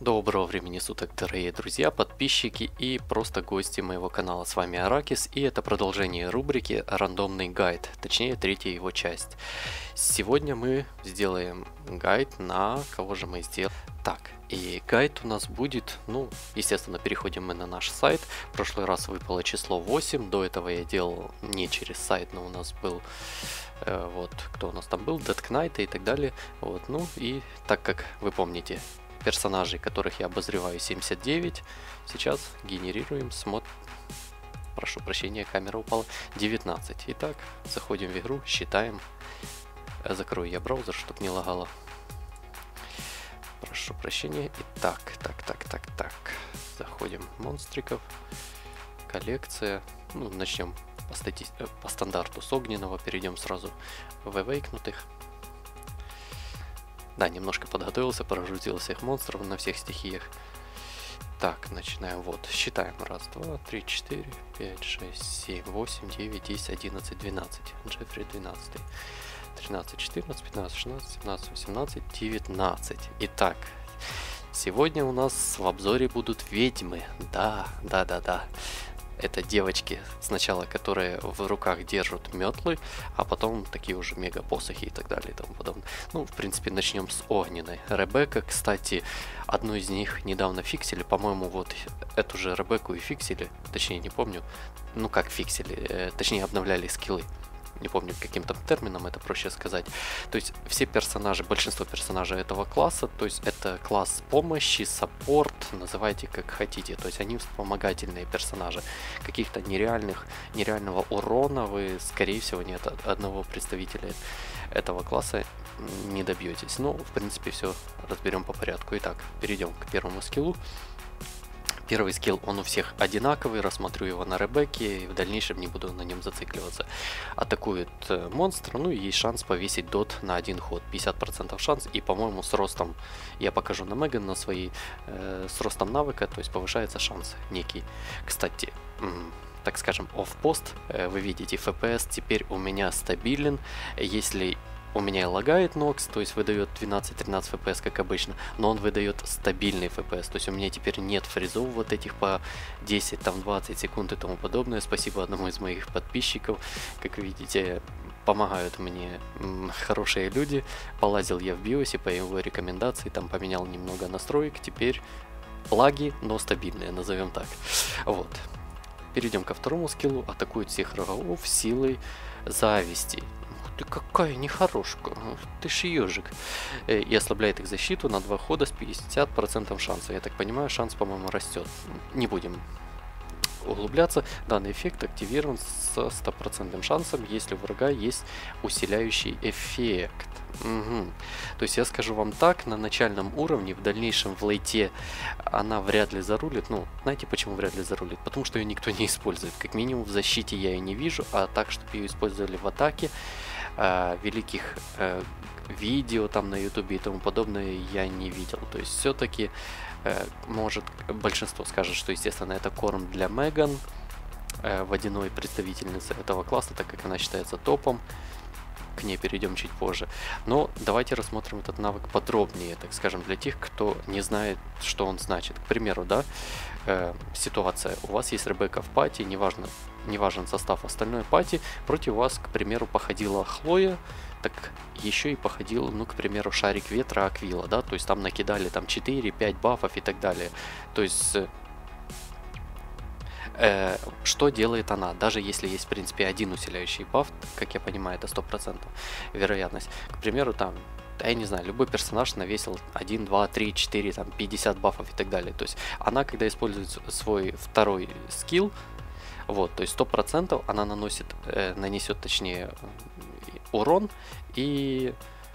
Доброго времени суток, дорогие друзья, подписчики и просто гости моего канала. С вами Аракис, и это продолжение рубрики «Рандомный гайд», точнее третья его часть. Сегодня мы сделаем гайд на... Кого же мы сделаем? Так, и гайд у нас будет, естественно, переходим мы на наш сайт. В прошлый раз выпало число 8, до этого я делал не через сайт, но у нас был... кто у нас там был, Dead Knight и так далее. И так как вы помните, персонажей, которых я обозреваю, 79. Сейчас генерируем, прошу прощения, камера упала. 19. Итак, заходим в игру, считаем. Закрою я браузер, чтобы не лагало. Прошу прощения. Итак, так. Заходим в монстриков. Коллекция. Начнем по стандарту с огненного. Перейдем сразу в эвейкнутых. Да, немножко подготовился, прогрузил всех монстров на всех стихиях. Так, начинаем. Считаем. 1, 2, 3, 4, 5, 6, 7, 8, 9, 10, 11, 12. Джеффри 12. 13, 14, 15, 16, 17, 18, 19. Итак, сегодня у нас в обзоре будут ведьмы. Да. Это девочки сначала, которые в руках держат метлы, а потом такие уже мега-посохи и так далее и тому подобное. В принципе, начнем с огненной. Ребекка, кстати, одну из них недавно фиксили. По-моему, эту же Ребекку и фиксили. Точнее, не помню. Как фиксили? Точнее, обновляли скиллы. Не помню, каким там термином это проще сказать. То есть все персонажи, большинство персонажей этого класса, то есть это класс помощи, саппорт, называйте как хотите. То есть они вспомогательные персонажи. Каких-то нереального урона вы, скорее всего, не от одного представителя этого класса не добьетесь. В принципе, все разберем по порядку. Итак, перейдем к первому скиллу. Первый скилл, он у всех одинаковый, рассмотрю его на Ребекке, и в дальнейшем не буду на нем зацикливаться. Атакует монстр, и есть шанс повесить дот на один ход, 50% шанс, и, по-моему, с ростом, я покажу на Меган на своей, с ростом навыка, то есть повышается шанс некий. Кстати, так скажем, оффпост, вы видите, FPS теперь у меня стабилен, если... У меня лагает Нокс, то есть выдает 12-13 FPS, как обычно, но он выдает стабильный FPS, то есть у меня теперь нет фризов этих по 10-20 секунд и тому подобное. Спасибо одному из моих подписчиков, как видите, помогают мне хорошие люди. Полазил я в биосе по его рекомендации, там поменял немного настроек, теперь лаги, но стабильные, назовем так. Перейдем ко второму скиллу. Атакует всех врагов силой зависти. Ты какая нехорошка, ты ж ежик. И ослабляет их защиту на 2 хода с 50% шанса. Я так понимаю, шанс, по-моему, растет. Не будем углубляться. Данный эффект активирован с 100% шансом, если у врага есть усиляющий эффект. То есть я скажу вам так, на начальном уровне, в дальнейшем в лейте она вряд ли зарулит. Знаете, почему вряд ли зарулит? Потому что ее никто не использует. Как минимум в защите я ее не вижу, а так, чтобы ее использовали в атаке, великих видео там на ютубе и тому подобное я не видел. То есть все-таки может большинство скажет, что естественно это корм для Меган, водяной представительницы этого класса, так как она считается топом. К ней перейдем чуть позже. Но давайте рассмотрим этот навык подробнее, так скажем, для тех, кто не знает, что он значит. К примеру, ситуация. У вас есть Ребекка в пати, не важен состав остальной пати. Против вас, к примеру, походила Хлоя, так еще и походил, к примеру, Шарик Ветра Аквила, да, то есть там накидали 4-5 бафов и так далее. То есть... что делает она, даже если есть в принципе один усиляющий баф, как я понимаю, это 100% вероятность. К примеру, я не знаю, любой персонаж навесил 1, 2, 3, 4, 50 бафов и так далее. То есть она, когда использует свой второй скилл, то есть 100% она нанесет точнее урон и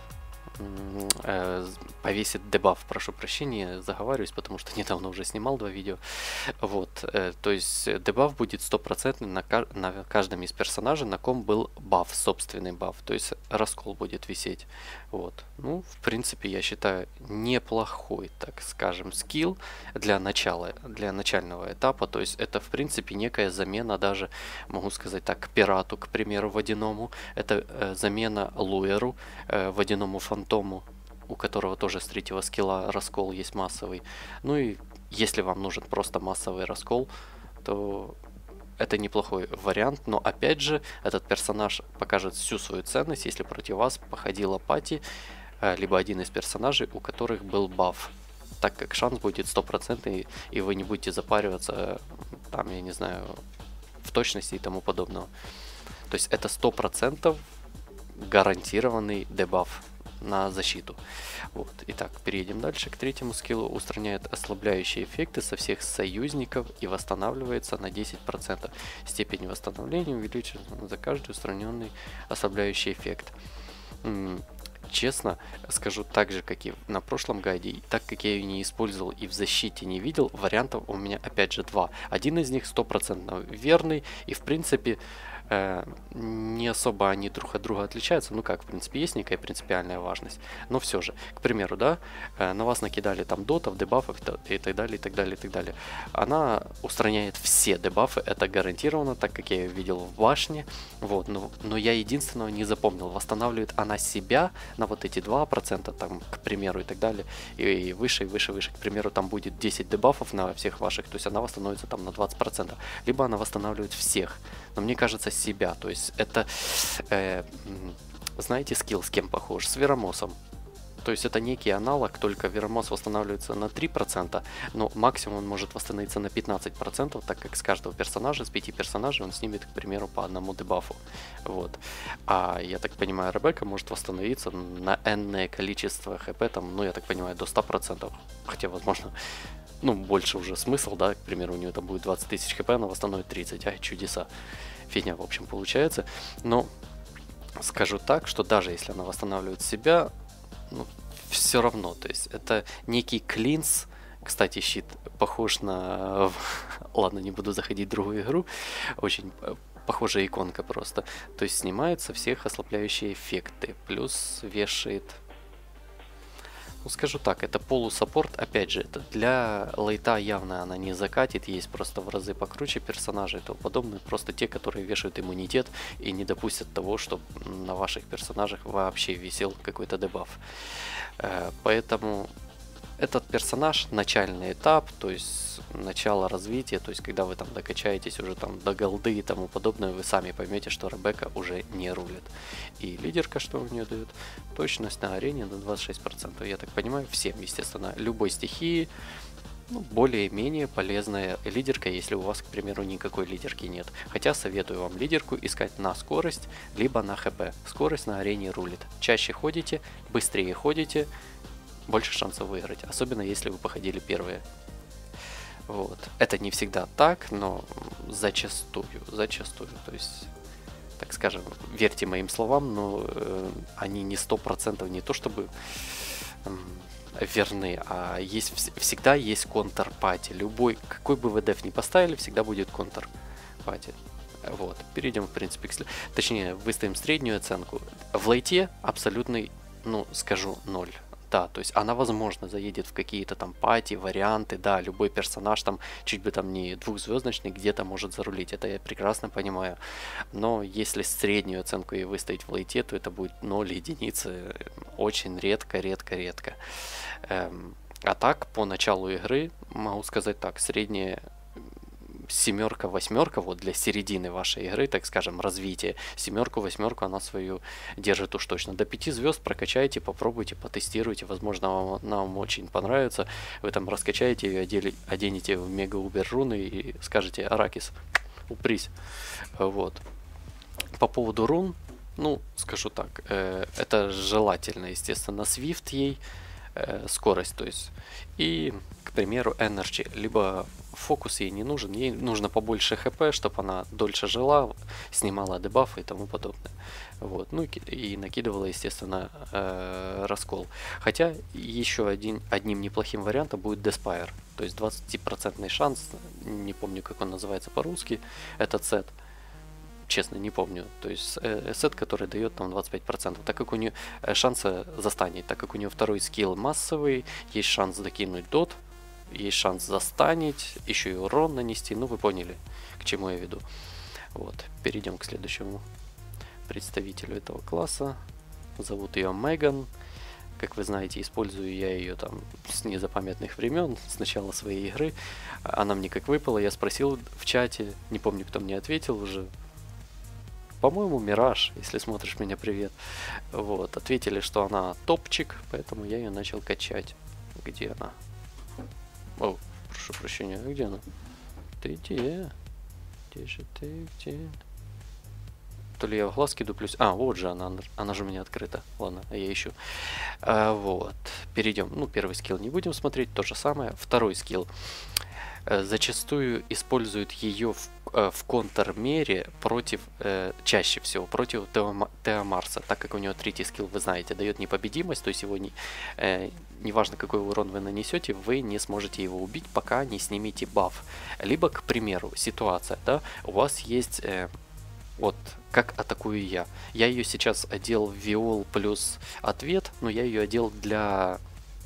повесит дебаф, прошу прощения, заговариваюсь, потому что недавно уже снимал 2 видео. То есть дебаф будет 100% на каждом из персонажей, на ком был баф, собственный баф, то есть раскол будет висеть. В принципе, я считаю, неплохой, так скажем, скилл для начального этапа, то есть это, в принципе, некая замена даже, могу сказать так, пирату, к примеру, водяному, это замена Луэру, водяному фантому. у которого тоже с третьего скилла раскол есть массовый. Ну и если вам нужен просто массовый раскол, то это неплохой вариант, но опять же, этот персонаж покажет всю свою ценность, если против вас походила пати, либо один из персонажей, у которых был баф. Так как шанс будет 100%, и вы не будете запариваться, там, я не знаю, в точности и тому подобного. То есть это 100% гарантированный дебаф на защиту. Вот. Итак, перейдем дальше к третьему скиллу. Устраняет ослабляющие эффекты со всех союзников и восстанавливается на 10%. Степень восстановления увеличивается за каждый устраненный ослабляющий эффект. Честно скажу, так же, как и на прошлом гайде, так как я ее не использовал и в защите не видел, вариантов у меня опять же два. Один из них 100% верный, и в принципе не особо они друг от друга отличаются. Ну как, в принципе, есть некая принципиальная важность. Но все же, к примеру, да, на вас накидали там дотов, дебафов и так далее, и так далее, и так далее. Она устраняет все дебафы, это гарантированно, так как я ее видел в башне. Вот, но я единственного не запомнил, восстанавливает она себя на вот эти 2%, там, к примеру, и так далее. И выше, и выше, выше. К примеру, там будет 10 дебафов на всех ваших, то есть она восстановится там на 20%. Либо она восстанавливает всех. Но мне кажется, себя. То есть это, знаете, скилл с кем похож? С Верамосом. То есть это некий аналог, только Верамос восстанавливается на 3%, но максимум он может восстановиться на 15%, так как с каждого персонажа, с 5 персонажей он снимет, к примеру, по одному дебафу. Вот. А я так понимаю, Ребекка может восстановиться на энное количество хп, там, ну я так понимаю, до 100%. Хотя, возможно, ну, больше уже смысл, да, к примеру, у нее там будет 20 тысяч хп, она восстановит 30, ай, чудеса. Фигня, в общем, получается. Но скажу так, что даже если она восстанавливает себя, ну, все равно, то есть это некий клинс. Кстати, щит похож на... Ладно, не буду заходить в другую игру. Очень похожая иконка просто. То есть снимает со всех ослабляющие эффекты. Плюс вешает... Ну, скажу так, это полусаппорт, опять же, это для лейта явно она не закатит, есть просто в разы покруче персонажей и тому подобное, просто те, которые вешают иммунитет и не допустят того, чтобы на ваших персонажах вообще висел какой-то дебаф. Поэтому этот персонаж, начальный этап, то есть начало развития, то есть когда вы там докачаетесь уже там до голды и тому подобное, вы сами поймете, что Ребекка уже не рулит. И лидерка, что у нее дает? Точность на арене на 26%. Я так понимаю, всем, естественно, любой стихии, ну, более-менее полезная лидерка, если у вас, к примеру, никакой лидерки нет. Хотя советую вам лидерку искать на скорость, либо на хп. Скорость на арене рулит. Чаще ходите, быстрее ходите, больше шансов выиграть, особенно если вы походили первые. Вот. Это не всегда так, но зачастую, то есть, так скажем, верьте моим словам, но они не 100%, не то чтобы верны, а всегда есть контрпати. Любой, какой бы вы деф ни поставили, всегда будет контрпати. Вот, перейдем, в принципе, точнее, выставим среднюю оценку. В лейте абсолютный, ну, скажу, 0. Да, то есть она, возможно, заедет в какие-то там пати, варианты, да, любой персонаж там, чуть бы там не двухзвездочный, где-то может зарулить, это я прекрасно понимаю. Но если среднюю оценку ей выставить в лейте, то это будет 0 единицы, очень редко. А так, по началу игры, могу сказать так, средняя семерка, восьмерка, вот для середины вашей игры, так скажем, развития, семерку, восьмерку она свою держит уж точно. До 5 звезд прокачайте, попробуйте, потестируйте, возможно, вам очень понравится. Вы там раскачаете ее, оденете в мега-убер руны и скажете: Аракис, упрись. Вот. По поводу рун, ну, скажу так, это желательно, естественно, Swift ей, скорость, то есть, и, к примеру, Energy, либо фокус ей не нужен, ей нужно побольше хп, чтобы она дольше жила, снимала дебафы и тому подобное. Вот. Ну и накидывала, естественно, раскол. Хотя еще одним неплохим вариантом будет Despire, то есть 20% шанс, не помню, как он называется по-русски, этот сет. Честно, не помню. То есть сет, который дает там 25%. Так как у нее шанса застанет, так как у нее второй скилл массовый, есть шанс докинуть дот, есть шанс застанить, еще и урон нанести. Ну, вы поняли, к чему я веду. Вот. Перейдем к следующему представителю этого класса. Зовут ее Меган. Как вы знаете, использую я ее там с незапамятных времен, с начала своей игры. Она мне как выпала, я спросил в чате, не помню, кто мне ответил уже. По-моему, Мираж, если смотришь меня, привет. Вот, ответили, что она топчик, поэтому я ее начал качать. Где она? О, прошу прощения, где она? Ты где? Где же ты, где? То ли я в глазки дуплюсь. А, вот же она же у меня открыта. Ладно, я ищу. Вот, перейдем. Ну, первый скилл не будем смотреть, то же самое. Второй скилл. Зачастую используют ее в контрмере против, чаще всего, против Тео Марса, так как у него третий скилл, вы знаете, дает непобедимость, то есть его неважно какой урон вы нанесете, вы не сможете его убить, пока не снимете баф. Либо, к примеру, ситуация, да, у вас есть... Вот, как атакую я. Я ее сейчас одел в Виол плюс ответ, но я ее одел для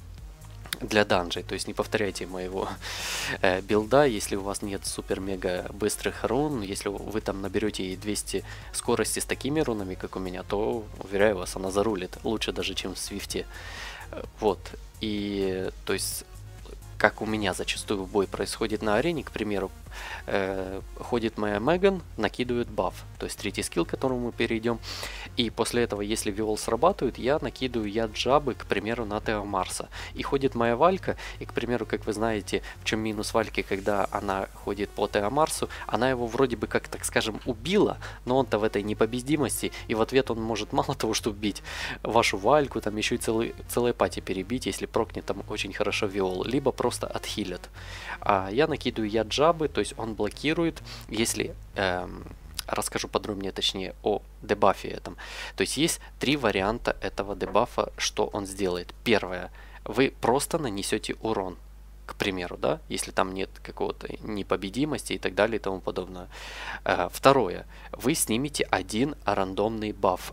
данжей. То есть не повторяйте моего билда, если у вас нет супер-мега быстрых рун. Если вы там наберете 200 скорости с такими рунами, как у меня, то, уверяю вас, она зарулит. Лучше даже, чем в Свифте. Вот. И, то есть... Как у меня зачастую бой происходит на арене, к примеру, ходит моя Меган, накидывает баф, то есть третий скилл, к которому мы перейдем. И после этого, если Виол срабатывает, я накидываю яд жабы, к примеру, на Тео Марса. И ходит моя Валька, и, к примеру, как вы знаете, в чем минус Вальки, когда она ходит по Тео Марсу, она его вроде бы, как так скажем, убила, но он-то в этой непобедимости, и в ответ он может мало того, что убить вашу Вальку, там еще и целые пати перебить, если прокнет там очень хорошо Виол, либо просто отхилят. А я накидываю яд жабы, то есть он блокирует, если расскажу подробнее, точнее, о дебафе этом. То есть есть три варианта этого дебафа, что он сделает. Первое, вы просто нанесете урон, к примеру, да, если там нет какого-то непобедимости и так далее и тому подобное. Второе, вы снимете один рандомный баф,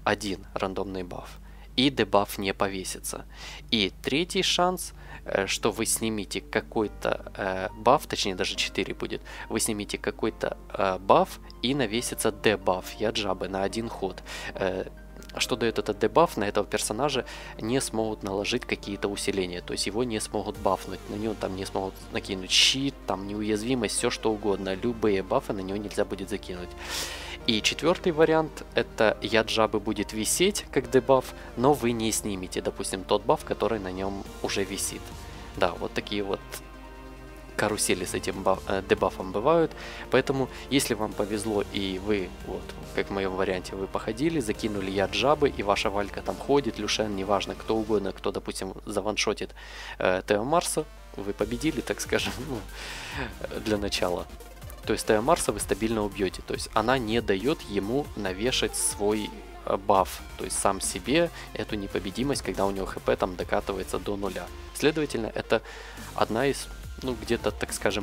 и дебаф не повесится. И третий шанс, что вы снимете какой-то баф, точнее даже 4 будет, вы снимете какой-то баф и навесится дебаф яд жабы на один ход. Что дает этот дебаф? На этого персонажа не смогут наложить какие-то усиления, то есть его не смогут бафнуть, на него там не смогут накинуть щит, там неуязвимость, все что угодно, любые бафы на него нельзя будет закинуть. И четвертый вариант, это яд жабы будет висеть как дебаф, но вы не снимете, допустим, тот баф, который на нем уже висит. Да, вот такие вот карусели с этим дебафом бывают. Поэтому, если вам повезло и вы, вот, как в моем варианте, вы походили, закинули яд жабы, и ваша Валька там ходит, Люшен, неважно, кто угодно, кто, допустим, заваншотит Тео Марса, вы победили, так скажем, ну, для начала. То есть Тео Марса вы стабильно убьете. То есть она не дает ему навешать свой баф, то есть сам себе эту непобедимость, когда у него хп там докатывается до нуля. Следовательно, это одна из, ну, где-то, так скажем,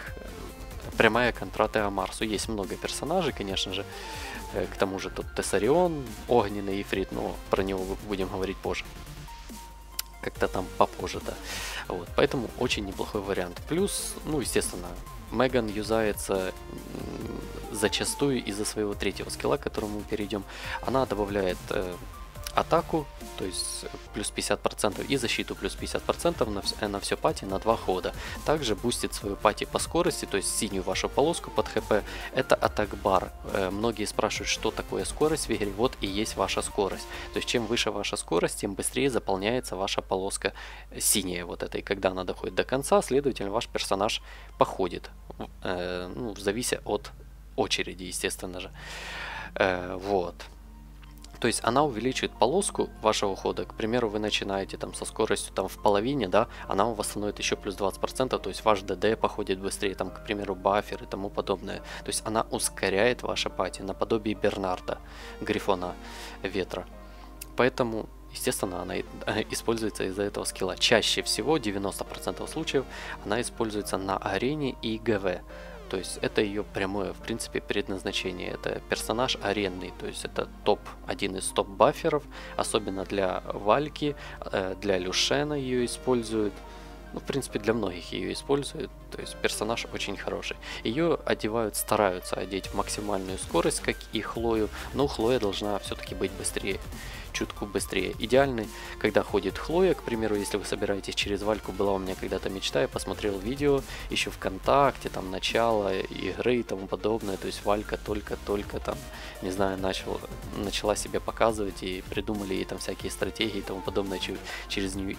прямая контра Тео Марсу. Есть много персонажей, конечно же. К тому же тут Тессарион, огненный ифрит, но про него будем говорить позже. Как-то там попозже, да. Вот, поэтому очень неплохой вариант. Плюс, ну, естественно, Меган юзается зачастую из-за своего третьего скилла, к которому мы перейдем. Она добавляет атаку, то есть плюс 50%, и защиту плюс 50% на все пати на 2 хода. Также бустит свою пати по скорости, то есть синюю вашу полоску под хп. Это атак-бар. Многие спрашивают, что такое скорость в игре. Вот и есть ваша скорость. То есть чем выше ваша скорость, тем быстрее заполняется ваша полоска синяя вот эта. И когда она доходит до конца, следовательно, ваш персонаж походит. Ну, завися от очереди, естественно же. Вот. То есть она увеличивает полоску вашего хода. К примеру, вы начинаете там со скоростью там в половине, да, она у вас становится еще плюс 20%, то есть ваш ДД походит быстрее, там, к примеру, бафер и тому подобное. То есть она ускоряет ваше пати, наподобие Бернарда, Грифона Ветра. Поэтому, естественно, она используется из-за этого скилла. Чаще всего, 90% случаев, она используется на арене и ГВ. То есть это ее прямое, в принципе, предназначение. Это персонаж аренный, то есть это один из топ-бафферов, особенно для Вальки, для Люшена ее используют. Ну, в принципе, для многих ее используют, то есть персонаж очень хороший. Ее одевают, стараются одеть в максимальную скорость, как и Хлою, но Хлоя должна все-таки быть быстрее, чутку быстрее. Идеальный, когда ходит Хлоя, к примеру, если вы собираетесь через Вальку, была у меня когда-то мечта, я посмотрел видео еще ВКонтакте, там начало игры и тому подобное, то есть Валька только-только там, не знаю, начала себя показывать и придумали ей там всякие стратегии и тому подобное через нее.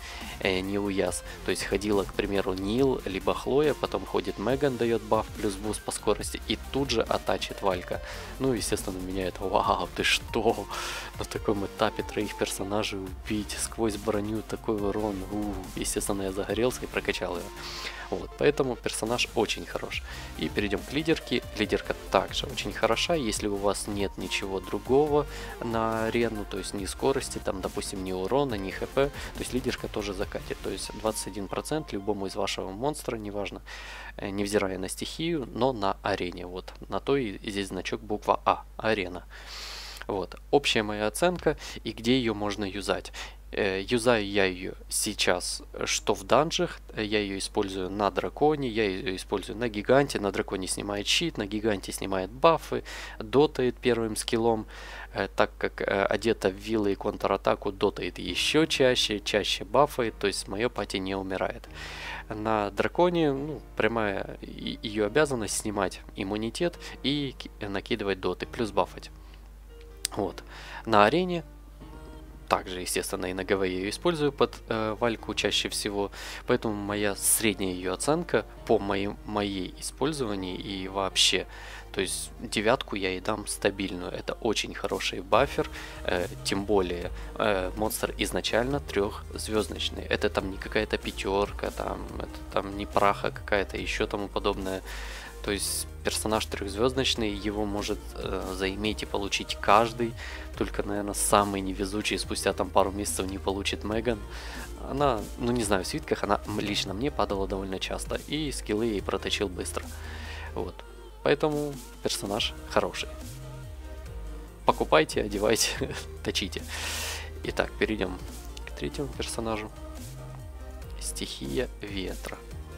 Нил Яс. То есть ходила, к примеру, Нил, либо Хлоя, потом ходит Меган, дает баф плюс буст по скорости, и тут же атачит Валька. Ну, естественно, меня это, вау, ты что? На таком этапе троих персонажей убить сквозь броню такой урон. Естественно, я загорелся и прокачал ее. Вот, поэтому персонаж очень хорош. И перейдем к лидерке. Лидерка также очень хороша, если у вас нет ничего другого на арену, то есть ни скорости, там, допустим, ни урона, ни хп, то есть лидерка тоже закатит. То есть 21% любому из вашего монстра, неважно, невзирая на стихию, но на арене. Вот, на то и здесь значок буква А, арена. Вот, общая моя оценка и где ее можно юзать. Юзаю я ее сейчас, что в данжах, я ее использую на драконе, я ее использую на гиганте, на драконе снимает щит, на гиганте снимает бафы, дотает первым скиллом, так как одета в виллы и контратаку, дотает еще чаще бафает, то есть мое пати не умирает. На драконе, ну, прямая ее обязанность снимать иммунитет и накидывать доты, плюс бафать. Вот. На арене также, естественно, и на ГВ я ее использую под Вальку чаще всего, поэтому моя средняя ее оценка по моей использованию и вообще, то есть 9 я ей дам стабильную, это очень хороший бафер, тем более монстр изначально 3-звездочный, это там не какая-то пятерка, это там не праха какая-то, еще тому подобное. То есть персонаж 3-звездочный, его может заиметь и получить каждый. Только, наверное, самый невезучий спустя там пару месяцев не получит Меган. Она, ну не знаю, в свитках она лично мне падала довольно часто. И скиллы ей проточил быстро. Вот. Поэтому персонаж хороший. Покупайте, одевайте, точите. Итак, перейдем к третьему персонажу. Стихия ветра.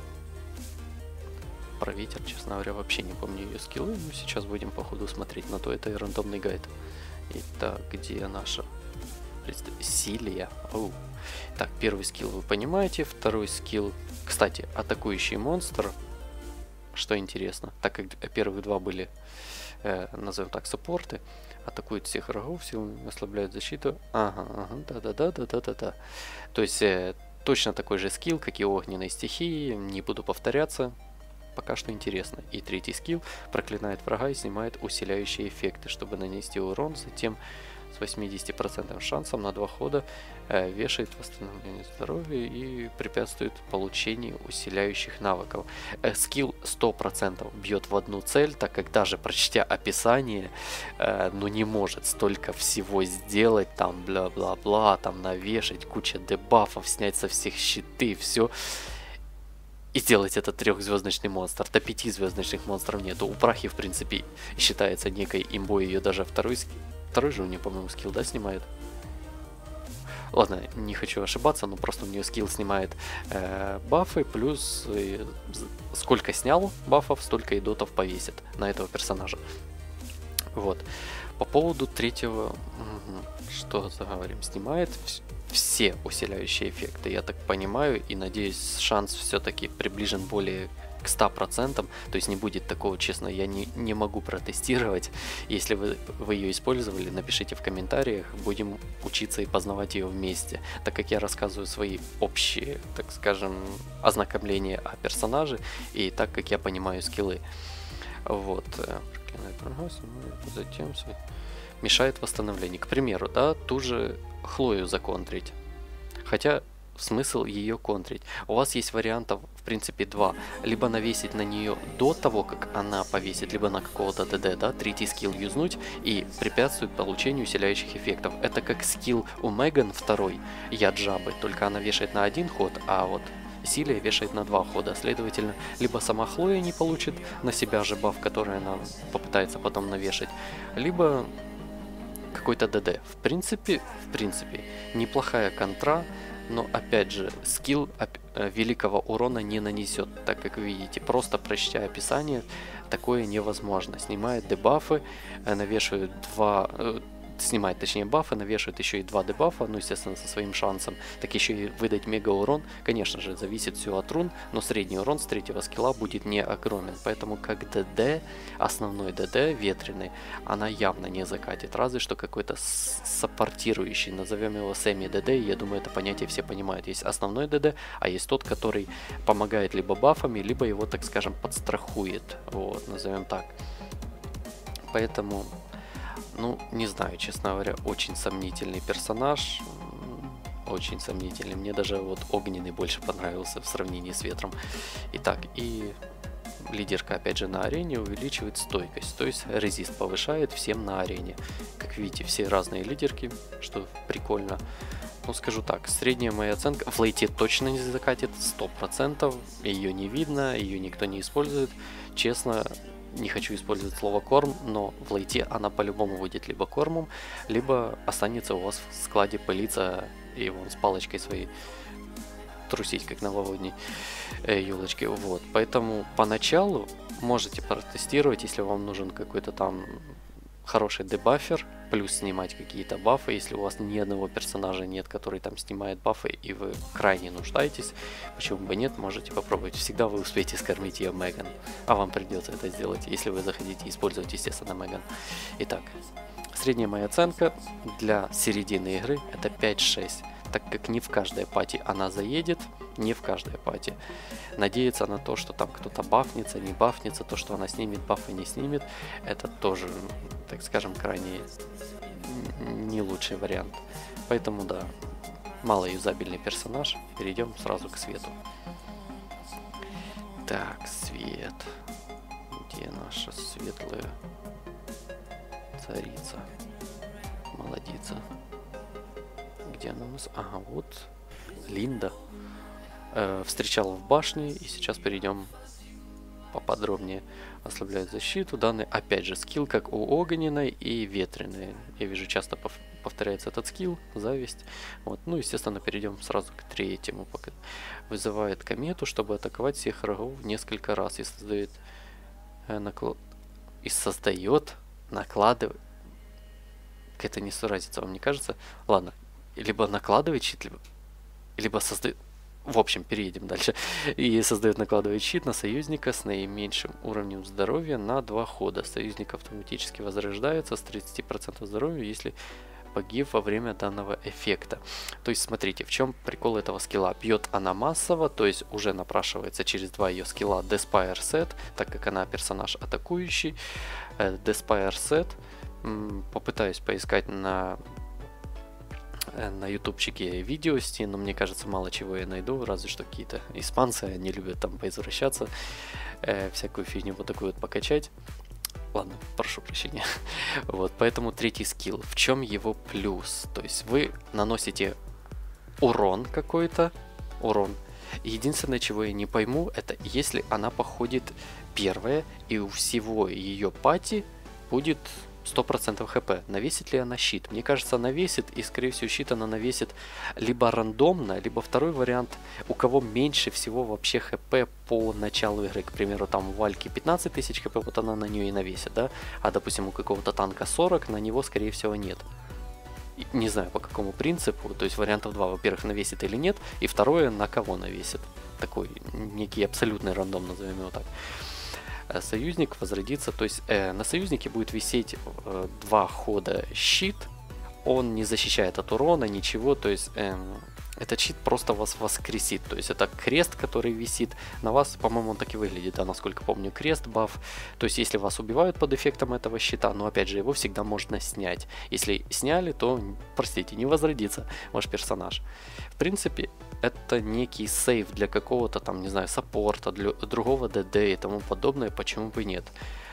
Про ветер, честно говоря, вообще не помню ее скиллы, но сейчас будем по ходу смотреть на то, это и рандомный гайд. Итак, где наша Силия? Так, первый скилл вы понимаете, второй скилл, кстати, атакующий монстр, что интересно, так как первых два были, назовем так, саппорты, атакует всех врагов, силами ослабляют защиту, да. То есть, точно такой же скилл, как и огненной стихии, не буду повторяться. Пока что интересно. И третий скилл проклинает врага и снимает усиляющие эффекты, чтобы нанести урон, затем с 80% шансом на 2 хода вешает восстановление здоровья и препятствует получению усиляющих навыков. Скилл 100% бьет в одну цель, так как даже прочтя описание, ну не может столько всего сделать, там бла-бла-бла, там навешать, куча дебафов, снять со всех щиты, все. И сделать этот 3-звездочный монстр. До 5-звездочных монстров нету. У Прахи, в принципе, считается некой имбой. Ее даже второй же у нее, по-моему, скилл, да, снимает? Ладно, не хочу ошибаться, но просто у нее скилл снимает бафы, плюс сколько снял бафов, столько и дотов повесит на этого персонажа. Вот. По поводу третьего, что заговорим, снимает все усиляющие эффекты, я так понимаю, и надеюсь, шанс все-таки приближен более к 100%, то есть не будет такого, честно, я не могу протестировать. Если вы ее использовали, напишите в комментариях, будем учиться и познавать ее вместе, так как я рассказываю свои общие, так скажем, ознакомления о персонаже и так как я понимаю скиллы. Вот. Затем мешает восстановлению. К примеру, да, ту же Хлою законтрить. Хотя смысл ее контрить. У вас есть вариантов, в принципе, 2. Либо навесить на нее до того, как она повесит, либо на какого-то ДД, да, третий скилл юзнуть и препятствует получению усиляющих эффектов. Это как скилл у Меган второй, яд жабы, только она вешает на 1 ход, а вот Силия вешает на 2 хода. Следовательно, либо сама Хлоя не получит на себя же баф, который она попытается потом навешать, либо какой-то ДД. В принципе, неплохая контра но опять же, скилл великого урона не нанесет, так как вы видите, просто прочтя описание, такое невозможно. Снимает дебафы, навешивает снимает, точнее, бафы, навешивает еще и 2 дебафа, ну, естественно, со своим шансом, так еще и выдать мега урон. Конечно же, зависит все от рун, но средний урон с 3-го скилла будет не огромен, поэтому как ДД, основной ДД ветреный, она явно не закатит, разве что какой-то саппортирующий, назовем его семи ДД, я думаю, это понятие все понимают. Есть основной ДД, а есть тот, который помогает либо бафами, либо его, так скажем, подстрахует, вот, назовем так. Поэтому... Ну, не знаю, честно говоря, очень сомнительный персонаж, очень сомнительный. Мне даже вот огненный больше понравился в сравнении с ветром. Итак, и лидерка опять же на арене увеличивает стойкость, то есть резист повышает всем на арене. Как видите, все разные лидерки, что прикольно. Ну, скажу так, средняя моя оценка, в лейте точно не закатит, 100%, ее не видно, ее никто не использует. Честно, не хочу использовать слово корм, но в лейте она по-любому будет либо кормом, либо останется у вас в складе пылиться и вон с палочкой своей трусить, как новогодней елочки. Вот, поэтому поначалу можете протестировать, если вам нужен какой-то там хороший дебафер, плюс снимать какие-то бафы, если у вас ни одного персонажа нет, который там снимает бафы, и вы крайне нуждаетесь, почему бы нет, можете попробовать. Всегда вы успеете скормить ее Меган, а вам придется это сделать, если вы захотите использовать, естественно, Меган. Итак, средняя моя оценка для середины игры это 5-6, так как не в каждой пати она заедет, не в каждой пати. Надеяться на то, что там кто-то бафнется, не бафнется, то, что она снимет бафы, не снимет, это тоже, так скажем, крайне не лучший вариант. Поэтому да, малоюзабельный персонаж. Перейдем сразу к свету. Так, свет. Где наша светлая царица? Молодица. Где она у нас? Ага, вот Линда. Встречал в башне, и сейчас перейдем поподробнее. Ослабляет защиту. Данный, опять же, скилл, как у огненной и ветреной. Я вижу, часто повторяется этот скилл, зависть. Вот. Ну, естественно, перейдем сразу к третьему. Вызывает комету, чтобы атаковать всех врагов несколько раз. И создает, накладывает. Какая-то несуразица, вам не кажется? Ладно. Либо накладывает щит, либо создает... В общем, переедем дальше. И создает, накладывает щит на союзника с наименьшим уровнем здоровья на 2 хода. Союзник автоматически возрождается с 30% здоровья, если погиб во время данного эффекта. То есть, смотрите, в чем прикол этого скилла. Бьет она массово, то есть уже напрашивается через 2 ее скилла Despire Set, так как она персонаж атакующий. Despire Set. Попытаюсь поискать на ютубчике видео но мне кажется, мало чего я найду, разве что какие-то испанцы, они любят там поизвращаться, всякую фигню вот такую вот покачать. Ладно, прошу прощения. Вот, поэтому третий скилл. В чем его плюс? То есть вы наносите урон какой-то, Единственное, чего я не пойму, это если она походит первая, и у всего ее пати будет 100% хп. Навесит ли она щит? Мне кажется, навесит, и скорее всего щит она навесит либо рандомно, либо второй вариант, у кого меньше всего вообще хп по началу игры. К примеру, там у Вальки 15 тысяч хп, вот она на нее и навесит, да? А допустим, у какого-то танка 40, на него скорее всего нет. И не знаю по какому принципу, то есть вариантов 2, во-первых, навесит или нет, и второе, на кого навесит. Такой некий абсолютный рандом, назовем его так. Союзник возродится, то есть на союзнике будет висеть 2 хода щит, он не защищает от урона, ничего, то есть этот щит просто вас воскресит, то есть это крест, который висит на вас, по-моему, он так и выглядит, да, насколько помню, крест, баф, то есть если вас убивают под эффектом этого щита, но опять же его всегда можно снять, если сняли, то, простите, не возродится ваш персонаж. В принципе, это некий сейв для какого-то там, не знаю, саппорта, для другого ДД и тому подобное, почему бы нет.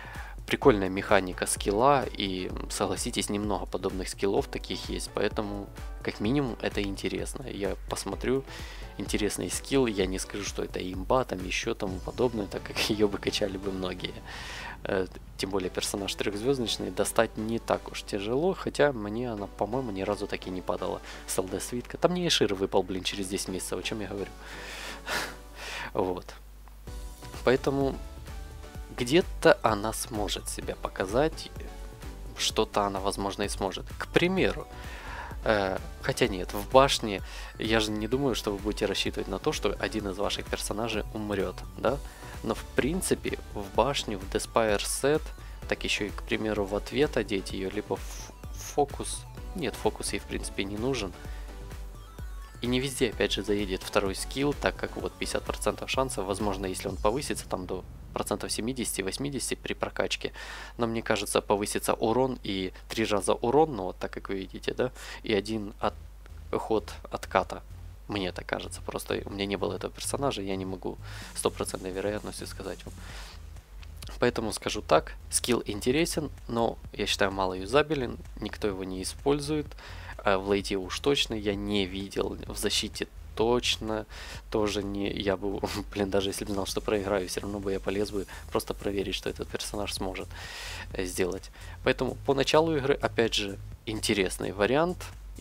прикольная механика скилла, и, согласитесь, немного подобных скиллов таких есть, поэтому, как минимум, это интересно. Я посмотрю, интересный скилл, я не скажу, что это имба, там еще тому подобное, так как ее бы качали бы многие. Тем более персонаж трехзвездочный, достать не так уж тяжело, хотя мне она, по-моему, ни разу так и не падала с ЛД-свитка. Там мне Эшир выпал, блин, через 10 месяцев, о чем я говорю. Вот. Поэтому где-то она сможет себя показать, что-то она, возможно, и сможет. К примеру, хотя нет, в башне я же не думаю, что вы будете рассчитывать на то, что один из ваших персонажей умрет, да? Но в принципе в башню, в Despire Set, так еще и, к примеру, в ответ одеть ее, либо в фокус. Нет, фокус ей в принципе не нужен. И не везде, опять же, заедет второй скилл, так как вот 50% шансов, возможно, если он повысится там до процентов 70-80 при прокачке, но мне кажется, повысится урон и 3 раза урон, ну вот так как вы видите, да, и один ход отката. Мне так кажется, просто у меня не было этого персонажа, я не могу 100% вероятностью сказать вам. Поэтому скажу так, скилл интересен, но я считаю мало юзабелен, никто его не использует. В лейте уж точно я не видел, в защите точно тоже не, я бы, блин, даже если бы знал, что проиграю, все равно бы я полез бы просто проверить, что этот персонаж сможет сделать. Поэтому по началу игры, опять же, интересный вариант,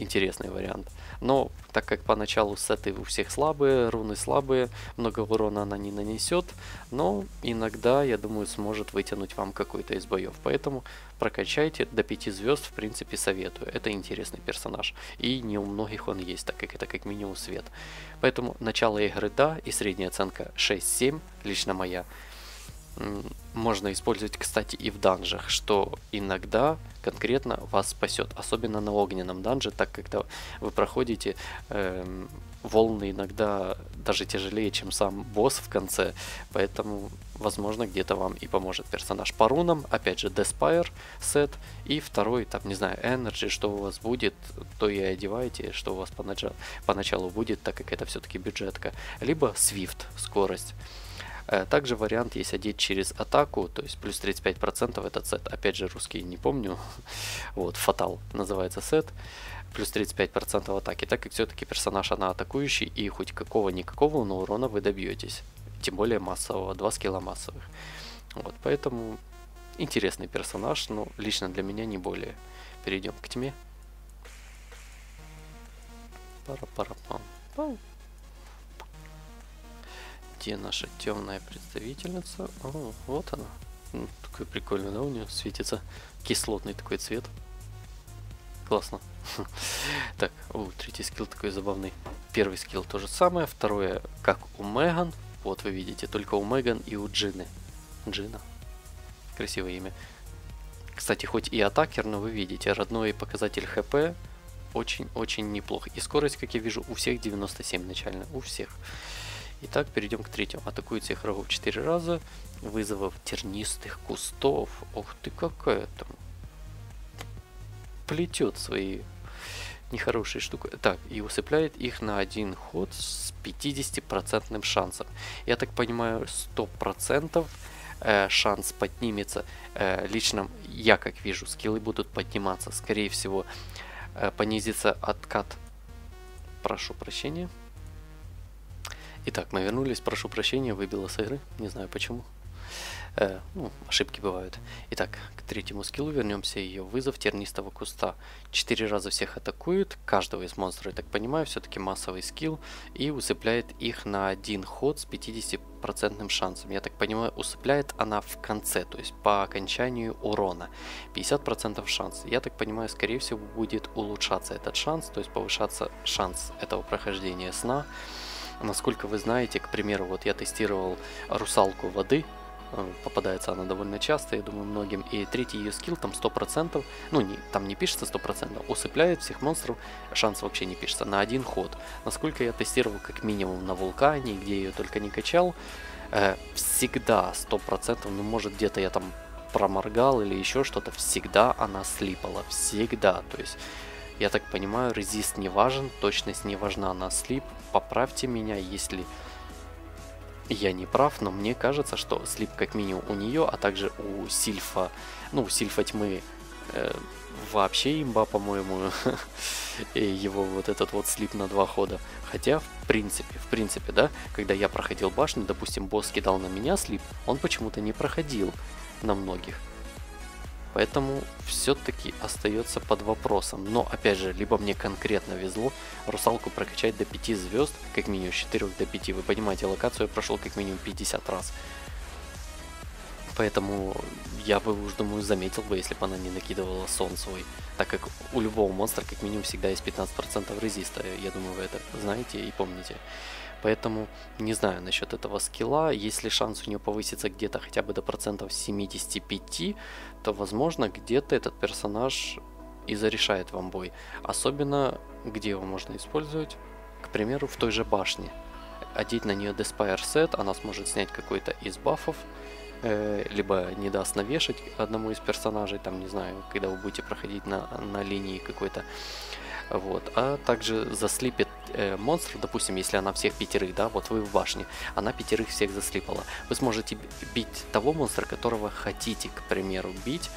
но так как поначалу сеты у всех слабые, руны слабые, много урона она не нанесет, но иногда, я думаю, сможет вытянуть вам какой-то из боев. Поэтому прокачайте, до 5 звезд, в принципе, советую. Это интересный персонаж, и не у многих он есть, так как это как минимум свет. Поэтому начало игры да, и средняя оценка 6-7, лично моя. Можно использовать, кстати, и в данжах, что иногда конкретно вас спасет, особенно на огненном данже, так как когда вы проходите, волны иногда даже тяжелее, чем сам босс в конце, поэтому, возможно, где-то вам и поможет персонаж. По рунам, опять же, Despire сет, и второй, там, не знаю, Energy, что у вас будет, то и одевайте, что у вас поначалу будет, так как это все-таки бюджетка, либо Swift, скорость. Также вариант есть одеть через атаку, то есть плюс 35% этот сет. Опять же, русский не помню. Вот, Fatal называется сет. Плюс 35% атаки. Так как все-таки персонаж она атакующий, и хоть какого-никакого, но урона вы добьетесь. Тем более массового, 2 скилла массовых. Вот, поэтому интересный персонаж, но лично для меня не более. Перейдем к тьме. Пара-пара-пам. Где наша темная представительница? О, вот она. Такой прикольный, да, у нее светится кислотный такой цвет. Классно. Так, третий скилл такой забавный. Первый скилл то же самое, второе как у Меган. Вот вы видите, только у Меган и у Джины. Джина. Красивое имя. Кстати, хоть и атакер, но вы видите, родной показатель ХП очень-очень неплох. И скорость, как я вижу, у всех 97 начально. У всех. Итак, перейдем к третьему. Атакует всех врагов 4 раза, вызовов тернистых кустов. Ох ты, какая там. Плетет свои нехорошие штуки. Так, и усыпляет их на один ход с 50% шансом. Я так понимаю, 100% шанс поднимется. Лично я, как вижу, скиллы будут подниматься. Скорее всего, понизится откат. Прошу прощения. Итак, мы вернулись, прошу прощения, выбило с игры, не знаю почему. Ошибки бывают. Итак, к третьему скиллу вернемся. Ее вызов тернистого куста. 4 раза всех атакует, каждого из монстров, я так понимаю, все-таки массовый скилл, и усыпляет их на один ход с 50% шансом. Я так понимаю, усыпляет она в конце, то есть по окончанию урона. 50% шанс. Я так понимаю, скорее всего, будет улучшаться этот шанс, то есть повышаться шанс этого прохождения сна. Насколько вы знаете, к примеру, вот я тестировал русалку воды, попадается она довольно часто, я думаю, многим, и третий ее скилл там 100%, там не пишется 100%, усыпляет всех монстров, шанс вообще не пишется, на один ход. Насколько я тестировал как минимум на вулкане, где ее только не качал, всегда 100%, может где-то я там проморгал или еще что-то, всегда она слипала, всегда, то есть... Я так понимаю, резист не важен, точность не важна на слип. Поправьте меня, если я не прав, но мне кажется, что слип как минимум у нее, а также у Сильфа, ну, у Сильфа тьмы вообще имба, по-моему, его вот этот вот слип на 2 хода. Хотя, в принципе, да, когда я проходил башню, допустим, босс кидал на меня слип, он почему-то не проходил на многих. Поэтому все-таки остается под вопросом. Но, опять же, либо мне конкретно везло русалку прокачать до 5 звезд, как минимум с 4 до 5. Вы понимаете, локацию я прошел как минимум 50 раз. Поэтому я бы уж, думаю, заметил бы, если бы она не накидывала сон свой. Так как у любого монстра как минимум всегда есть 15% резиста. Я думаю, вы это знаете и помните. Поэтому не знаю насчет этого скилла. Если шанс у нее повысится где-то хотя бы до процентов 75, то возможно где-то этот персонаж и зарешает вам бой. Особенно где его можно использовать, к примеру, в той же башне. Одеть на нее Despire Set, она сможет снять какой-то из бафов, либо не даст навешать одному из персонажей, там, не знаю, когда вы будете проходить на линии какой-то. Вот. А также заслипит монстров, допустим, если она всех 5, да, вот вы в башне, она 5 всех заслипала. Вы сможете бить того монстра, которого хотите, к примеру, бить,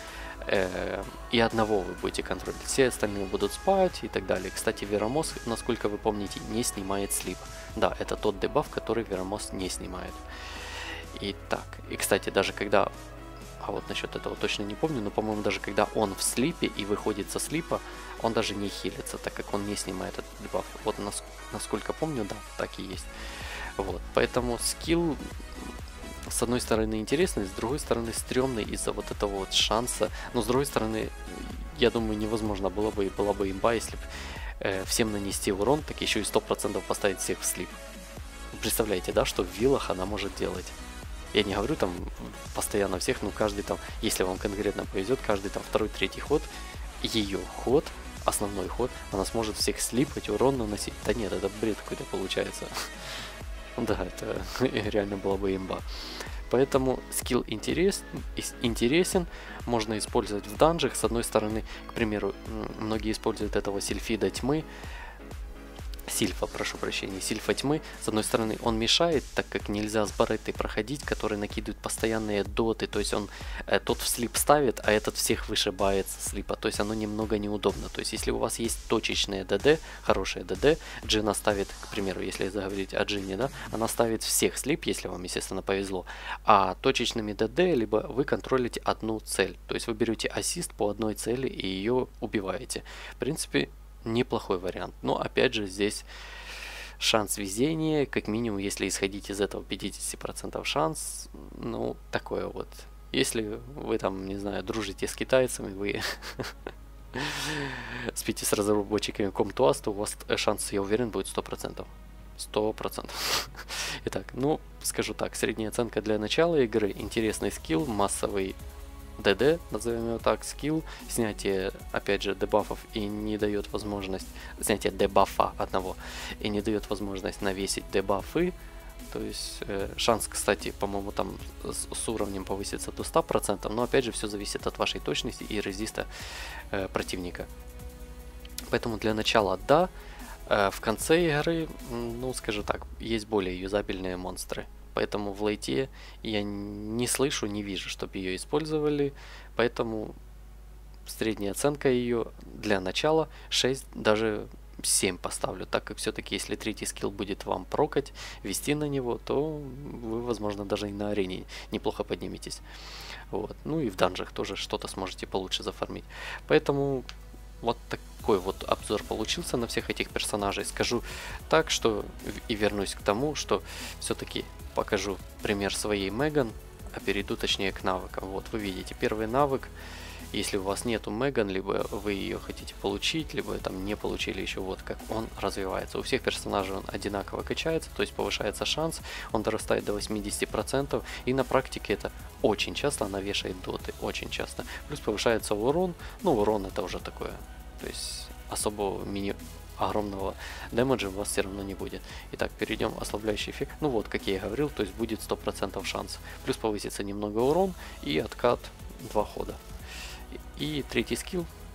и одного вы будете контролировать. Все остальные будут спать и так далее. Кстати, Верамос, насколько вы помните, не снимает слип. Да, это тот дебаф, который Верамос не снимает. И так, и кстати, даже когда, а вот насчет этого точно не помню, но, по-моему, даже когда он в слипе и выходит со слипа, он даже не хилится, так как он не снимает этот дебаф. Вот насколько помню, да, так и есть. Вот, поэтому скилл, с одной стороны, интересный, с другой стороны, стрёмный из-за вот этого вот шанса. Но, с другой стороны, я думаю, невозможно была бы имба, если бы всем нанести урон, так еще и 100% поставить всех в слип. Представляете, да, что в виллах она может делать? Я не говорю там постоянно всех, но каждый там, если вам конкретно повезет, каждый там 2-й, 3-й ход, ее ход, основной ход, она сможет всех слипать, урон наносить. Да нет, это бред какой-то получается. Да, это реально была бы имба. Поэтому скилл интересен, можно использовать в данжах. С одной стороны, к примеру, многие используют этого Сильфида тьмы, Сильфа, прошу прощения, Сильфа тьмы. С одной стороны, он мешает, так как нельзя с Бареттой проходить, который накидывает постоянные доты, то есть он тот в слип ставит, а этот всех вышибает с слипа, то есть оно немного неудобно. То есть если у вас есть точечные ДД, хорошие ДД, Джина ставит, к примеру, если заговорить о Джине, да, она ставит всех слип, если вам, естественно, повезло, а точечными ДД, либо вы контролите одну цель, то есть вы берете ассист по одной цели и ее убиваете. В принципе, неплохой вариант. Но опять же здесь шанс везения, как минимум, если исходить из этого 50% шанс, ну такое вот. Если вы там, не знаю, дружите с китайцами, вы спите с разработчиками Comtuas, то у вас шанс, я уверен, будет 100%. 100%. Итак, ну, скажу так, средняя оценка для начала игры, интересный скилл, массовый ДД, назовем его так, скилл, снятие, опять же, дебафов и не дает возможность, снятие дебафа одного и не дает возможность навесить дебафы, то есть шанс, кстати, по-моему, там с уровнем повысится до 100%, но опять же все зависит от вашей точности и резиста противника. Поэтому для начала да, в конце игры, ну, скажу так, есть более юзабельные монстры. Поэтому в лейте я не слышу, не вижу, чтобы ее использовали. Поэтому средняя оценка ее для начала 6, даже 7 поставлю. Так как все-таки, если третий скилл будет вам прокать, вести на него, то вы, возможно, даже и на арене неплохо подниметесь. Вот. Ну и в данжах тоже что-то сможете получше зафармить. Поэтому вот такой вот обзор получился на всех этих персонажей. Скажу так, что и вернусь к тому, что все-таки покажу пример своей Меган, а перейду точнее к навыкам. Вот вы видите первый навык. Если у вас нету Меган, либо вы ее хотите получить, либо там не получили еще, вот как он развивается. У всех персонажей он одинаково качается, то есть повышается шанс, он дорастает до 80%, и на практике это очень часто она вешает доты, очень часто. Плюс повышается урон, ну урон это уже такое, то есть особого огромного дэмэджа у вас все равно не будет. Итак, перейдем ослабляющий эффект. Ну вот, как я и говорил, то есть будет 100% шанс. Плюс повысится немного урон и откат 2 хода. И третий скилл, ну,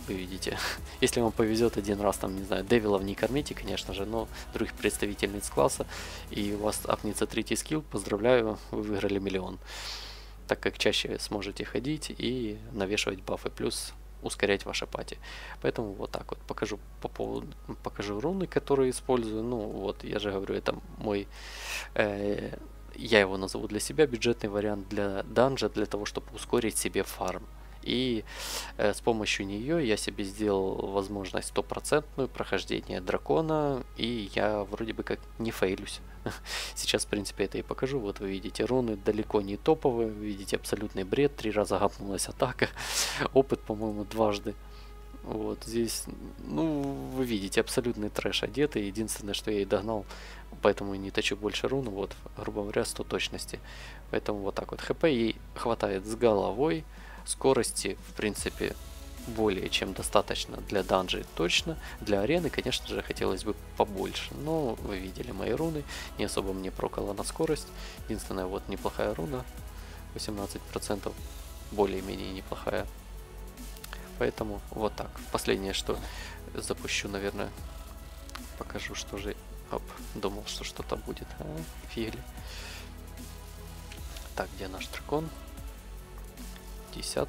вы видите. Если вам повезет один раз, там, не знаю, девилов не кормите, конечно же, но других представительниц класса, и у вас апнется 3-й скилл, поздравляю, вы выиграли миллион. Так как чаще сможете ходить и навешивать бафы, плюс ускорять ваши пати. Поэтому вот так вот покажу покажу руны, которые использую. Ну вот, я же говорю, это мой, я его назову для себя бюджетный вариант для данжа, для того, чтобы ускорить себе фарм. И с помощью нее я себе сделал возможность стопроцентную прохождения дракона, и я вроде бы как не фейлюсь. Сейчас, в принципе, это и покажу. Вот вы видите, руны далеко не топовые, вы видите абсолютный бред, 3 раза гапнулась атака, опыт, по-моему, дважды. Вот здесь, ну, вы видите, абсолютный трэш одетый. Единственное, что я и догнал, поэтому и не точу больше рун, вот, грубо говоря, 100 точности. Поэтому вот так вот. ХП ей хватает с головой. Скорости, в принципе, более чем достаточно для данжей точно. Для арены, конечно же, хотелось бы побольше. Но вы видели мои руны, не особо мне прокала на скорость. Единственная вот неплохая руна, 18%, более-менее неплохая. Поэтому вот так. Последнее, что запущу, наверное, покажу, что же... Оп, думал, что что-то будет. Фигли. Так, где наш дракон? 10.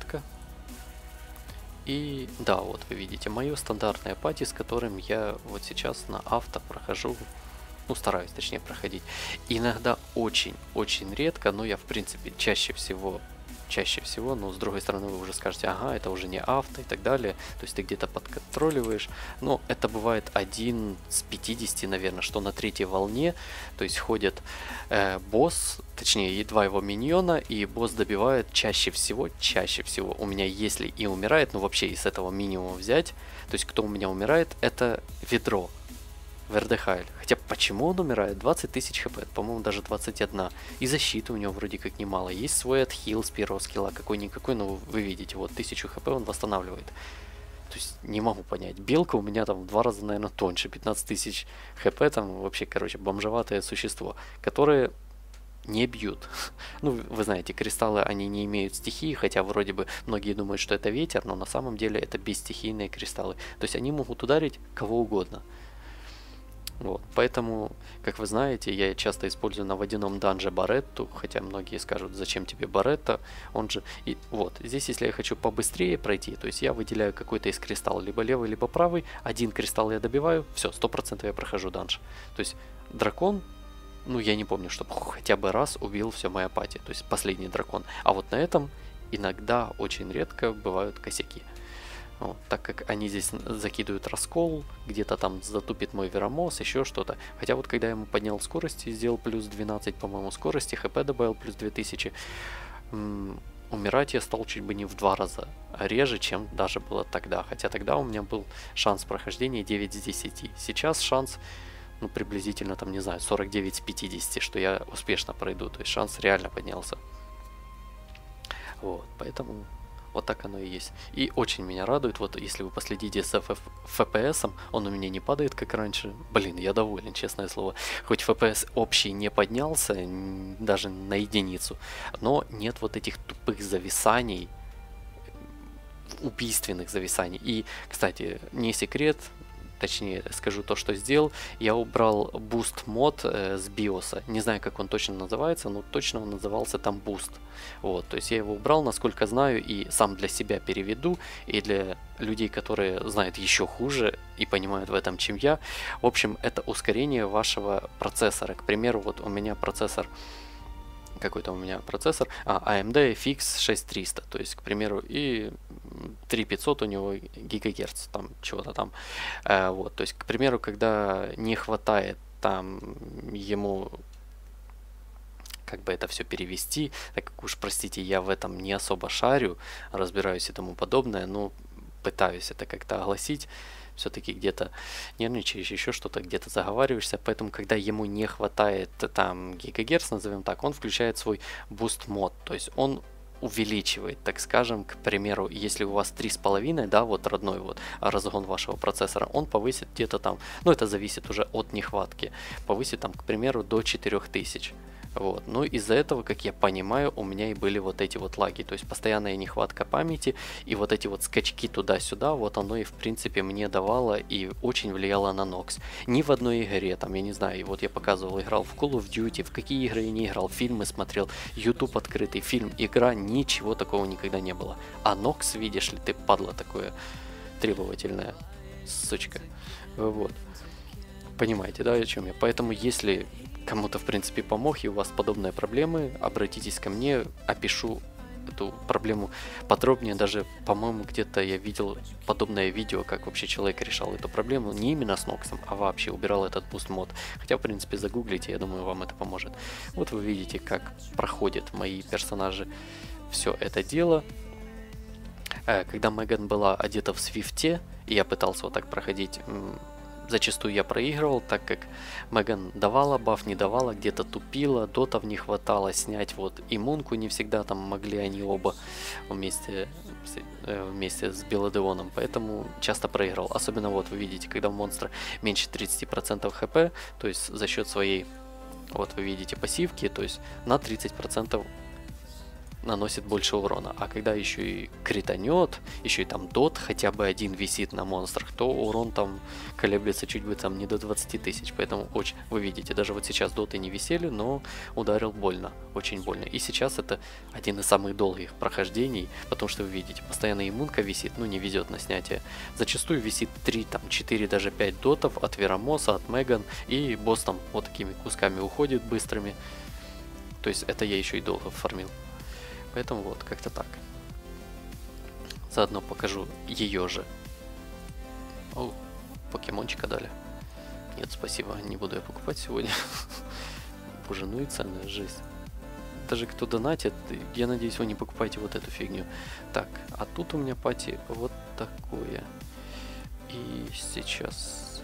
И да, вот вы видите мое стандартное пати, с которым я вот сейчас на авто прохожу, ну стараюсь точнее проходить. Иногда очень редко, но я в принципе чаще всего, но с другой стороны вы уже скажете, ага, это уже не авто и так далее, то есть ты где-то подконтроливаешь, но это бывает 1 с 50, наверное, что на 3-й волне, то есть ходит босс, точнее 2 его миньона, и босс добивает чаще всего, у меня если и умирает, ну вообще из этого минимума взять, то есть кто у меня умирает, это ведро. Вердехайль. Хотя почему он умирает? 20 тысяч хп, по-моему, даже 21. И защиты у него вроде как немало. Есть свой отхил с первого скилла, какой-никакой, но вы видите, вот 1000 хп он восстанавливает. То есть не могу понять. Белка у меня там в 2 раза, наверное, тоньше. 15 тысяч хп, там вообще, короче, бомжеватое существо, которое не бьют. Ну, вы знаете, кристаллы, они не имеют стихии, хотя вроде бы многие думают, что это ветер, но на самом деле это бесстихийные кристаллы. То есть они могут ударить кого угодно. Вот, поэтому, как вы знаете, я часто использую на водяном данже Баретту, хотя многие скажут, зачем тебе Баретта, он же... И вот, здесь, если я хочу побыстрее пройти, то есть я выделяю какой-то из кристаллов, либо левый, либо правый, один кристалл я добиваю, все, 100% я прохожу данж. То есть дракон, ну я не помню, чтобы хотя бы раз убил все моя пати, то есть последний дракон. А вот на этом иногда, очень редко бывают косяки. Вот, так как они здесь закидывают раскол, где-то там затупит мой Верамос, еще что-то. Хотя вот когда я ему поднял скорость и сделал плюс 12, по-моему, скорости, хп добавил плюс 2000, умирать я стал чуть бы не в 2 раза реже, чем даже было тогда. Хотя тогда у меня был шанс прохождения 9 из 10. Сейчас шанс, ну, приблизительно, там, не знаю, 49 из 50, что я успешно пройду. То есть шанс реально поднялся. Вот, поэтому... Вот так оно и есть. И очень меня радует, вот если вы последите за FPS, он у меня не падает, как раньше. Блин, я доволен, честное слово. Хоть FPS общий не поднялся, даже на единицу, но нет вот этих тупых зависаний, убийственных зависаний. И, кстати, не секрет, точнее скажу то, что сделал, я убрал Boost мод с биоса. Не знаю, как он точно называется, но точно он назывался там Boost. Вот, то есть я его убрал, насколько знаю, и сам для себя переведу, и для людей, которые знают еще хуже и понимают в этом, чем я. В общем, это ускорение вашего процессора. К примеру, вот у меня процессор, какой-то у меня процессор, AMD FX 6300, то есть, к примеру, и 3500 у него гигагерц, там, чего-то там. Вот, то есть, к примеру, когда не хватает там ему, как бы это все перевести, так как уж, простите, я в этом не особо шарю, разбираюсь и тому подобное, но пытаюсь это как-то огласить, все-таки где-то нервничаешь, еще что-то, где-то заговариваешься, поэтому, когда ему не хватает там гигагерц, назовем так, он включает свой Boost мод, то есть он увеличивает, так скажем, к примеру, если у вас 3,5, да, вот родной вот разгон вашего процессора, он повысит где-то там, ну это зависит уже от нехватки, повысит там, к примеру, до 4000. Вот. Ну, из-за этого, как я понимаю, у меня и были вот эти вот лаги. То есть постоянная нехватка памяти и вот эти вот скачки туда-сюда, вот оно и в принципе мне давало и очень влияло на Nox. Ни в одной игре, там, я не знаю, и вот я показывал, играл в Call of Duty, в какие игры я не играл, фильмы смотрел, YouTube открытый, фильм, игра, ничего такого никогда не было. А Nox, видишь ли, ты падла такое требовательная, сучка. Вот. Понимаете, да, о чем я? Поэтому, если кому-то, в принципе, помог, и у вас подобные проблемы, обратитесь ко мне, опишу эту проблему подробнее. Даже, по-моему, где-то я видел подобное видео, как вообще человек решал эту проблему, не именно с Ноксом, а вообще убирал этот буст мод. Хотя, в принципе, загуглите, я думаю, вам это поможет. Вот вы видите, как проходят мои персонажи все это дело. Когда Меган была одета в свифте, и я пытался вот так проходить, зачастую я проигрывал, так как Меган давала баф, не давала, где-то тупила, дотов не хватало снять, вот иммунку не всегда там могли они оба вместе с Белодеоном, поэтому часто проиграл. Особенно вот вы видите, когда у монстра меньше 30% хп, то есть за счет своей, вот вы видите пассивки, то есть на 30% наносит больше урона. А когда еще и кританет, еще и там дот хотя бы один висит на монстрах, то урон там колеблется чуть бы там не до 20 тысяч. Поэтому очень, вы видите, даже вот сейчас доты не висели, но ударил больно, очень больно. И сейчас это один из самых долгих прохождений, потому что вы видите, постоянно иммунка висит, ну не везет на снятие. Зачастую висит 3, там 4, даже 5 дотов от Верамоса, от Меган, и босс там вот такими кусками уходит быстрыми. То есть это я еще и долго фармил. Поэтому вот, как-то так. Заодно покажу ее же. О, покемончика дали. Нет, спасибо, не буду я покупать сегодня. Боже, ну и цены, жесть. Даже кто донатит, я надеюсь, вы не покупаете вот эту фигню. Так, а тут у меня пати вот такое. И сейчас,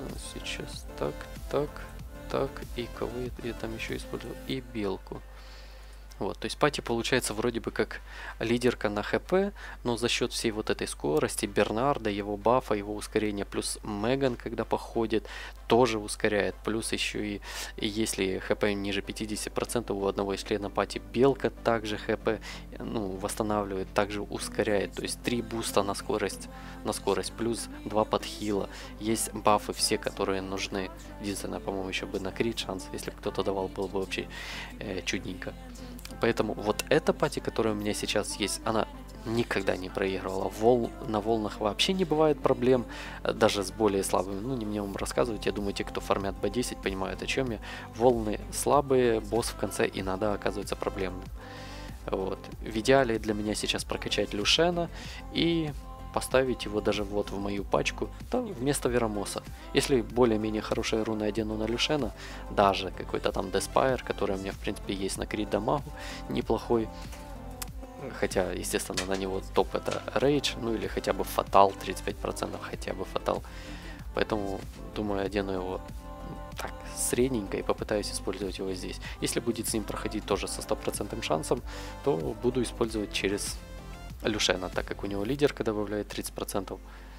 так, и кого я там еще использую? И белку. Вот, то есть пати получается вроде бы как лидерка на хп, но за счет всей вот этой скорости Бернарда, его бафа, его ускорения, плюс Меган, когда походит, тоже ускоряет. Плюс еще и если хп ниже 50% у одного из членов пати, белка также хп восстанавливает, также ускоряет. То есть 3 буста на скорость, плюс 2 подхила. Есть бафы все, которые нужны. Единственное, по-моему, еще бы на крит шанс, если бы кто-то давал, было бы вообще чудненько. Поэтому вот эта пати, которая у меня сейчас есть, она никогда не проигрывала. На волнах вообще не бывает проблем, даже с более слабыми. Ну, не мне вам рассказывать, я думаю, те, кто фармят B10, понимают, о чем я. Волны слабые, босс в конце иногда оказывается проблемным. Вот. В идеале для меня сейчас прокачать Люшена и поставить его даже вот в мою пачку, то вместо Верамоса. Если более-менее хорошие руны одену на Люшена, даже какой-то там Деспайр, который у меня в принципе есть на крит дамагу, неплохой. Хотя, естественно, на него топ это Рейдж, ну или хотя бы Фатал, 35% хотя бы Фатал. Поэтому, думаю, одену его так, средненько и попытаюсь использовать его здесь. Если будет с ним проходить тоже со 100% шансом, то буду использовать через Люшена, так как у него лидерка добавляет 30%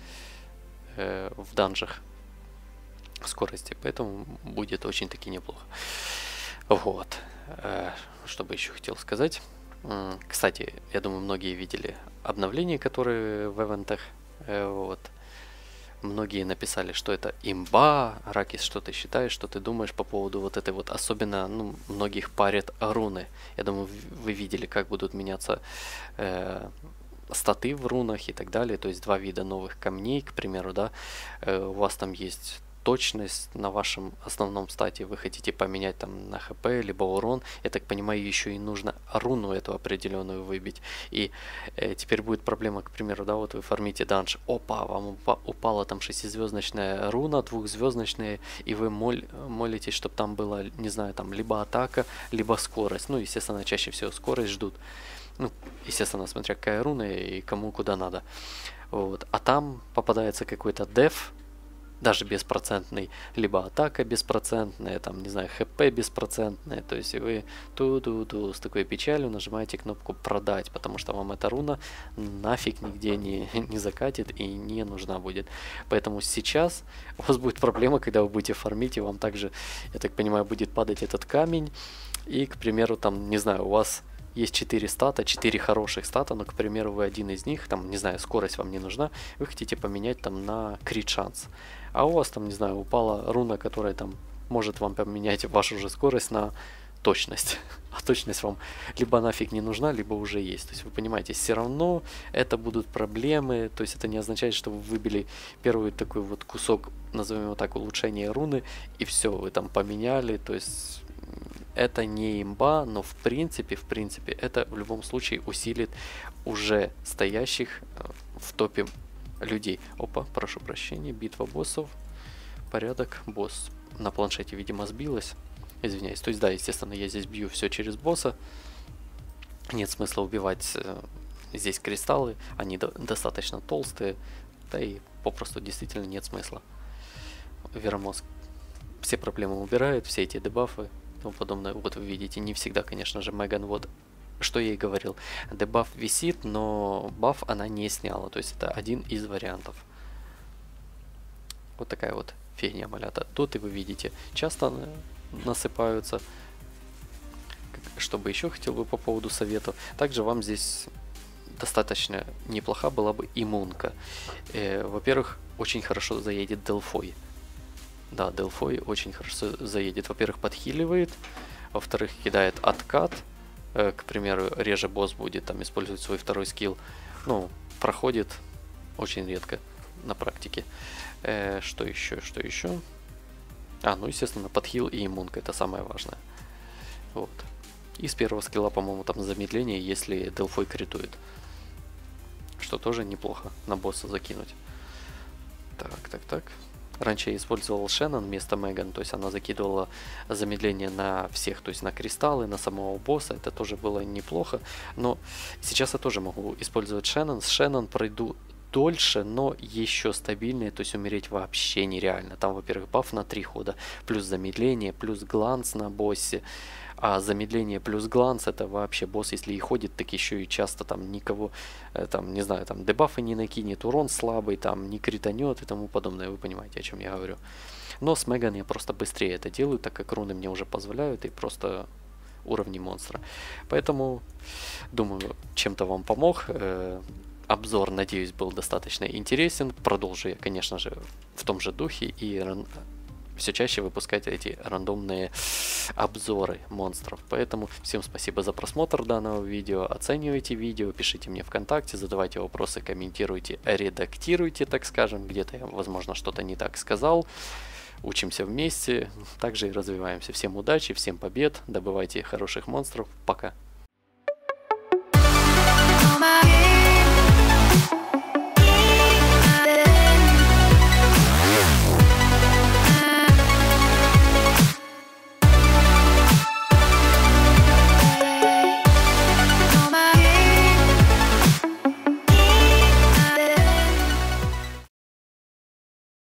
в данжах скорости, поэтому будет очень-таки неплохо. Вот, что бы еще хотел сказать. Кстати, я думаю, многие видели обновления, которые в ивентах. Вот. Многие написали, что это имба. Ракис, что ты считаешь, что ты думаешь по поводу вот этой вот, особенно, многих парят руны. Я думаю, вы видели, как будут меняться статы в рунах и так далее. То есть 2 вида новых камней, к примеру, да. У вас там есть точность на вашем основном стате, вы хотите поменять там на хп, либо урон. Я так понимаю, еще и нужно руну эту определенную выбить. И теперь будет проблема, к примеру, да, вот вы фармите данж, опа, вам упала там 6-звездочная руна, 2-звездочная, и вы молитесь, чтобы там было, не знаю, там либо атака, либо скорость. Ну, естественно, чаще всего скорость ждут. Ну, естественно, смотря какая руна и кому куда надо. Вот. А там попадается какой-то деф, даже беспроцентный, либо атака беспроцентная, там, не знаю, хп беспроцентная, то есть вы с такой печалью нажимаете кнопку продать, потому что вам эта руна нафиг нигде не закатит и не нужна будет. Поэтому сейчас у вас будет проблема, когда вы будете фармить, и вам также, я так понимаю, будет падать этот камень, И, к примеру, там, не знаю, у вас есть 4 стата, 4 хороших стата, но, к примеру, вы один из них, там, не знаю, скорость вам не нужна, вы хотите поменять там на крит шанс. А у вас там, не знаю, упала руна, которая там может вам поменять вашу же скорость на точность. А точность вам либо нафиг не нужна, либо уже есть. То есть вы понимаете, все равно это будут проблемы. То есть это не означает, что вы выбили первый такой вот кусок, назовем его так, улучшения руны, и все, вы там поменяли. То есть это не имба, но в принципе, это в любом случае усилит уже стоящих в топе людей. Опа, прошу прощения, битва боссов. Порядок, босс на планшете, видимо, сбилась. Извиняюсь. То есть, да, естественно, я здесь бью все через босса. Нет смысла убивать здесь кристаллы. Они достаточно толстые. Да и попросту действительно нет смысла. Веромозг все проблемы убирает, все эти дебафы и тому подобное. Вот вы видите, не всегда, конечно же, Меган, вот что я и говорил. Дебаф висит, но баф она не сняла. То есть это один из вариантов. Вот такая вот фигня малята. Тут и вы видите, часто насыпаются. Что бы еще хотел бы по поводу советов. Также вам здесь достаточно неплоха была бы иммунка. Во-первых, очень хорошо заедет Делфой. Да, Делфой очень хорошо заедет. Во-первых, подхиливает. Во-вторых, кидает откат. К примеру, реже босс будет там использовать свой второй скилл. Ну, проходит очень редко на практике. Что еще? Что еще? Ну, естественно, подхил и иммунка. Это самое важное. Вот. И с первого скилла, по-моему, там замедление, если Делфой критует. Что тоже неплохо на босса закинуть. Так. Раньше я использовал Шеннон вместо Меган, то есть она закидывала замедление на всех, то есть на кристаллы, на самого босса, это тоже было неплохо. Но сейчас я тоже могу использовать Шеннон. С Шеннон пройду дольше, но еще стабильнее, то есть умереть вообще нереально. Там, во-первых, баф на 3 хода, плюс замедление, плюс гланс на боссе. А замедление плюс гланс, это вообще босс, если и ходит, так еще и часто там никого, там, не знаю, там дебафы не накинет, урон слабый, там не кританет и тому подобное. Вы понимаете, о чем я говорю. Но с Меган я просто быстрее это делаю, так как руны мне уже позволяют и просто уровни монстра. Поэтому, думаю, чем-то вам помог. Обзор, надеюсь, был достаточно интересен. Продолжу я, конечно же, в том же духе и все чаще выпускать эти рандомные обзоры монстров. Поэтому всем спасибо за просмотр данного видео. Оценивайте видео, пишите мне ВКонтакте, задавайте вопросы, комментируйте, редактируйте, так скажем. Где-то я, возможно, что-то не так сказал. Учимся вместе, также и развиваемся. Всем удачи, всем побед, добывайте хороших монстров. Пока.